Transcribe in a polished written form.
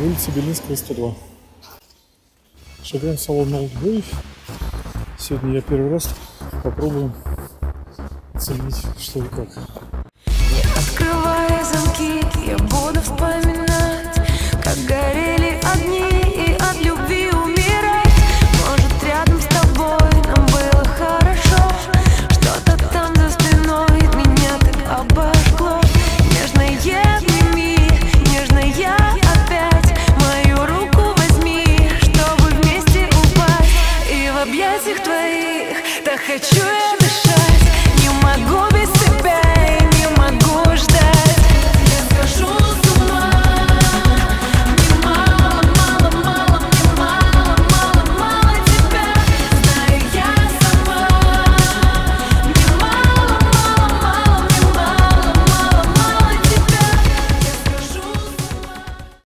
улица Белинская, 102. Шагаем в салон Old Bay. Сегодня я первый раз попробую оценить, что и как. Не открывая замки, я буду вспоминать, как горели огни и от любви умирать. Может, рядом с тобой нам было хорошо, что-то там за спиной меня так обожгло. Нежная обними, нежная опять мою руку возьми, чтобы вместе упасть. И в объятиях твоих так хочу я.